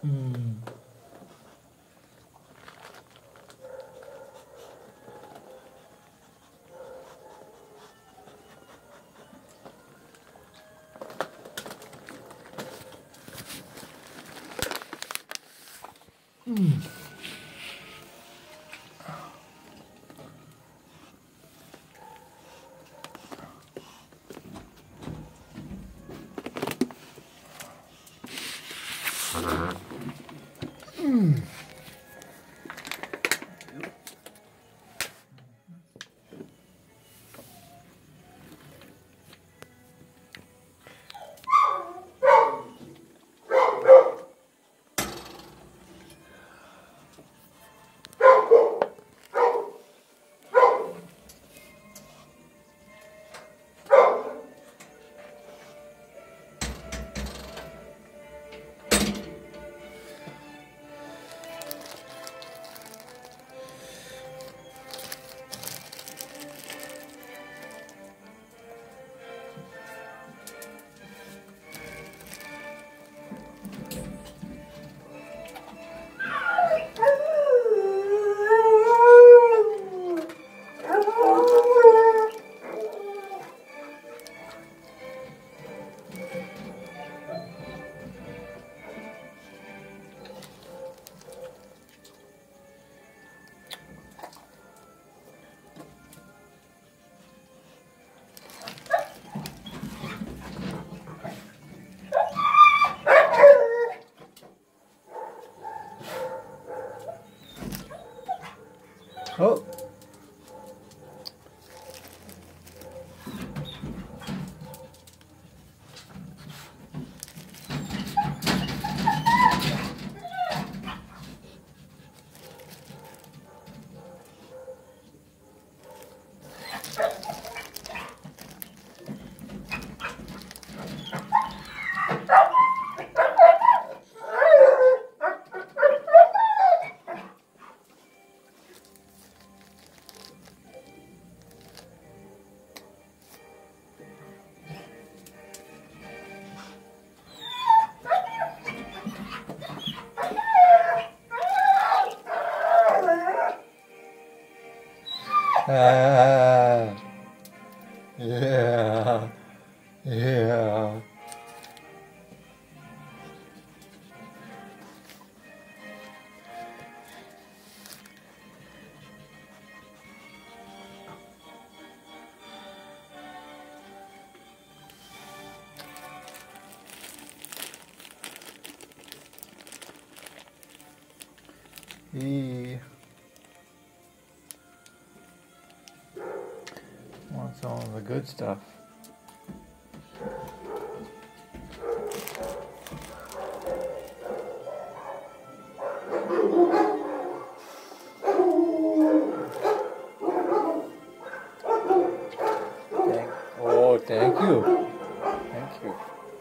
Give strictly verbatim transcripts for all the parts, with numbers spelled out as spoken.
Mm. Mm. Mm. Oh. Ah, yeah, yeah. He wants all the good stuff. Thank, oh, thank you. Thank you.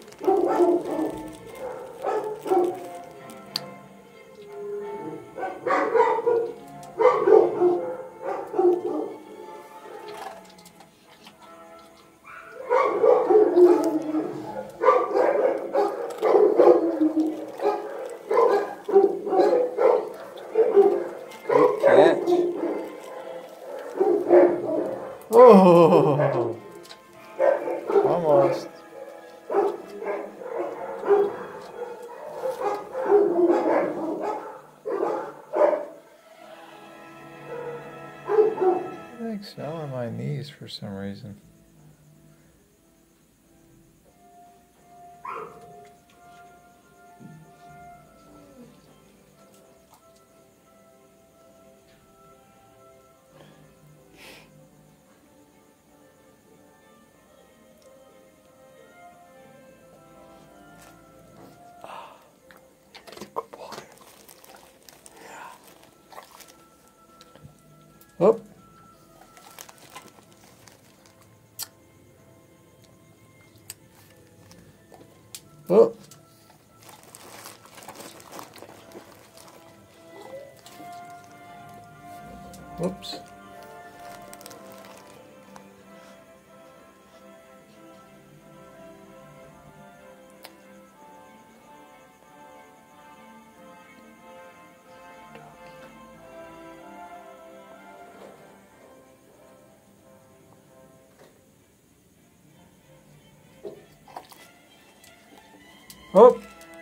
Good catch. Oh, almost. I think smell on my knees for some reason. Oh. Oh. Whoops. Oh!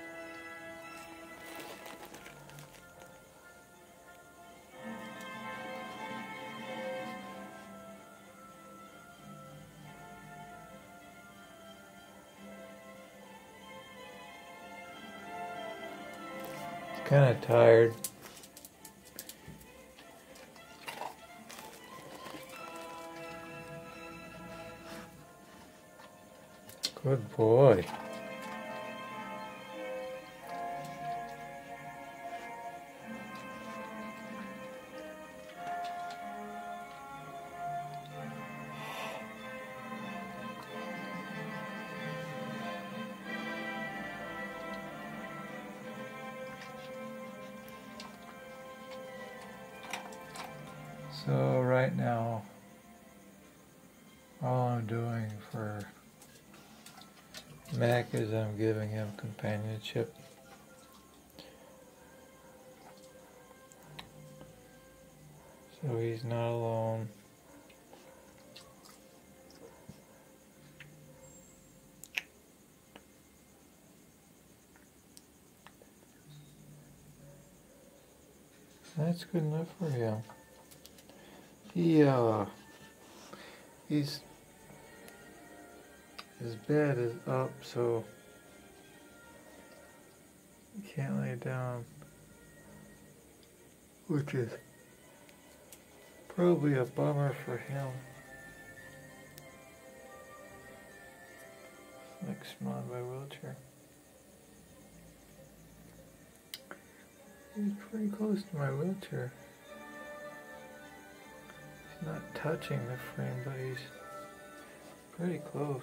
Kind of tired. Good boy. So right now, all I'm doing for Mac is I'm giving him companionship. So he's not alone. That's good enough for him. He, uh, he's, his bed is up, so he can't lay down, which is probably a bummer for him. Next on my wheelchair. He's pretty close to my wheelchair. He's not touching the frame, but he's pretty close.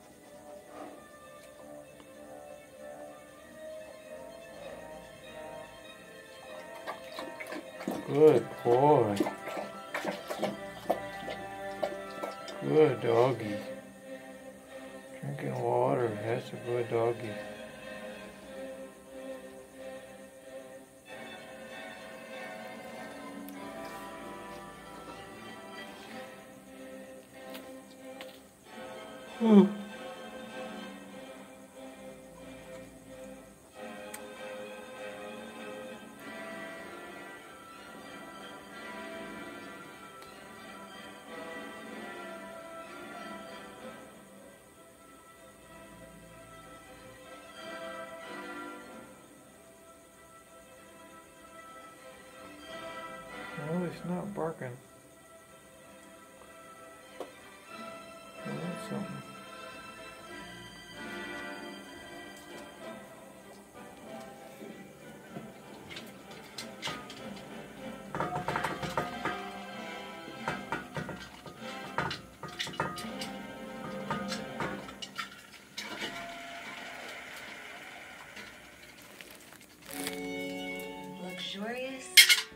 Good boy. Good doggy. Drinking water. That's a good doggy. Hmm. No, it's not barking. Oh, that's something. Luxurious,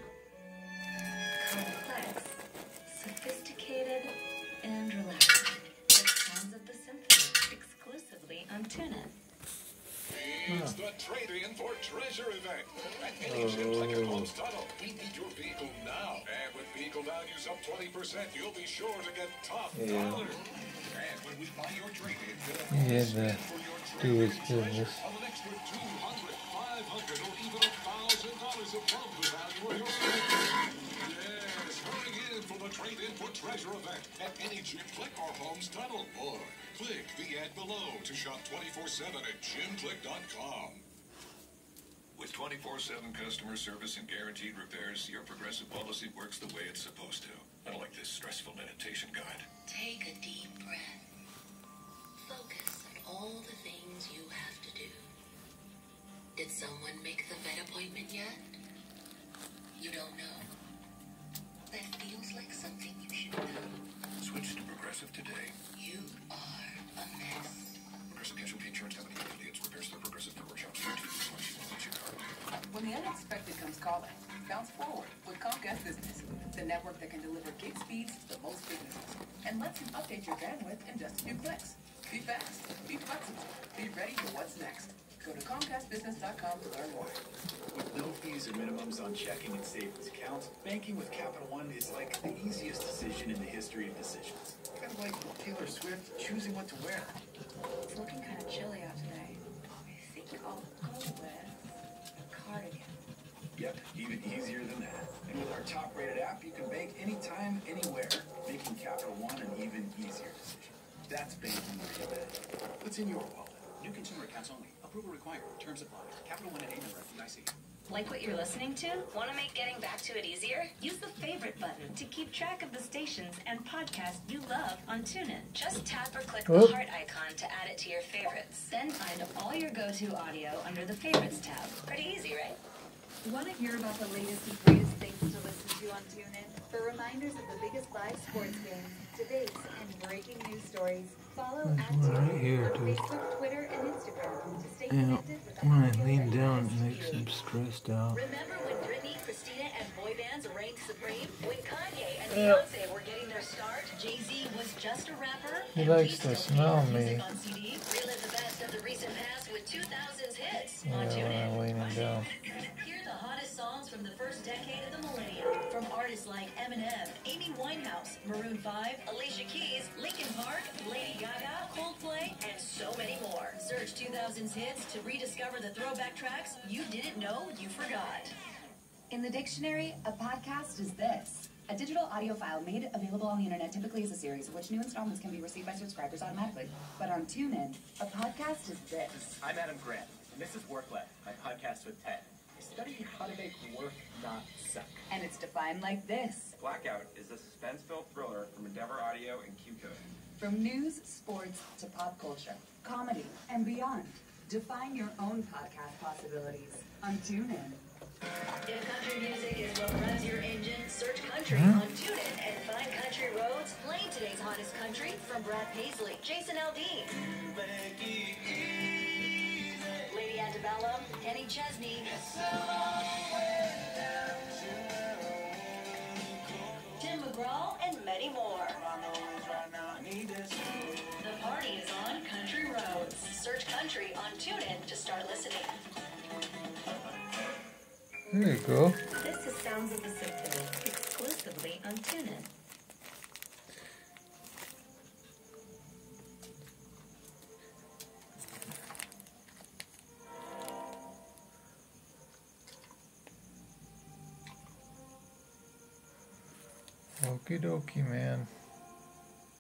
complex, sophisticated, and relaxing. The sounds of the symphony exclusively on TuneIn. It's the trade-in for treasure event at any Jim Lincoln Homes Tunnel. We need your vehicle now. And with vehicle values up twenty percent, you'll be sure to get top Yeah. dollar. And when we buy your trade-in, He had to do his business. of an extra two hundred, five hundred, or even one thousand dollars above the value of your trade-in. Yes, hurry in for the trade-in for treasure event at any Jim Click or Homes Tunnel. Or click the ad below to shop twenty-four seven at jim click dot com. With twenty-four seven customer service and guaranteed repairs, your Progressive policy works the way it's supposed to. Unlike this stressful meditation guide. Take a deep breath. Focus on all the things you have to do. Did someone make the vet appointment yet? You don't know? That feels like something you should know. Switch to Progressive today. You are a mess. Progressive Casualty Insurance Company affiliates. Repairs through Progressive Car Workshops. When the unexpected comes calling, bounce forward with Comcast Business, the network that can deliver gig speeds to most businesses and lets you update your bandwidth in just a few clicks. Be fast, be flexible, be ready for what's next. Go to comcast business dot com to learn more. With no fees or minimums on checking and savings accounts, banking with Capital One is like the easiest decision in the history of decisions. Kind of like Taylor Swift choosing what to wear. It's looking kind of chilly out today. I think I'll go with cardigan. Yep, even easier than that. And with our top-rated app, you can bank anytime, anywhere, making Capital One an even easier decision. That's banking where you bet. What's in your wallet? New consumer accounts only. Approval required. Terms apply. Capital One and A member F D I C. Like what you're listening to? Want to make getting back to it easier? Use the favorite button to keep track of the stations and podcasts you love on TuneIn. Just tap or click Oh. the heart icon to add it to your favorites. Then find all your go-to audio under the favorites tab. Pretty easy, right? Want to hear about the latest and greatest things to listen to on TuneIn? For reminders of the biggest live sports games, debates, and breaking news stories, follow There's at one right TuneIn here, on dude. Facebook, Twitter, and Instagram to stay Yeah, connected with the when I audio lean and down, latest it makes news. him stressed out. Remember when Britney, Christina, and boy bands reigned supreme? When Kanye and Yeah. Beyonce were getting their start, Jay-Z was just a rapper. He and likes we to still smell make music me. on C D. Relive the best of the recent past with two thousands hits Yeah, on when TuneIn. I'm leaning down. Hear the hottest songs from the first decade of the millennium. From artists like Eminem, Amy Winehouse, Maroon five, Alicia Keys, Linkin Park, Lady Gaga, Coldplay, and so many more. Search two thousands hits to rediscover the throwback tracks you didn't know you forgot. In the dictionary, a podcast is this. A digital audio file made available on the internet typically is a series of which new installments can be received by subscribers automatically. But on TuneIn, a podcast is this. I'm Adam Grant, and this is Work Life, my podcast with Ted. I study how to make work not suck. And it's defined like this. Blackout is a suspense-filled thriller from Endeavor Audio and Q-Code. From news, sports, to pop culture, comedy, and beyond. Define your own podcast possibilities on TuneIn. If country music is what runs your engine, search country on TuneIn and find Country Roads. Playing today's hottest country from Brad Paisley, Jason Aldean, Lady Antebellum, Kenny Chesney, Tim McGraw, and many more. The party is on Country Roads. Search country on TuneIn to start listening. There you go. This is Sounds of the Symphony, exclusively on TuneIn. Okie dokie, man.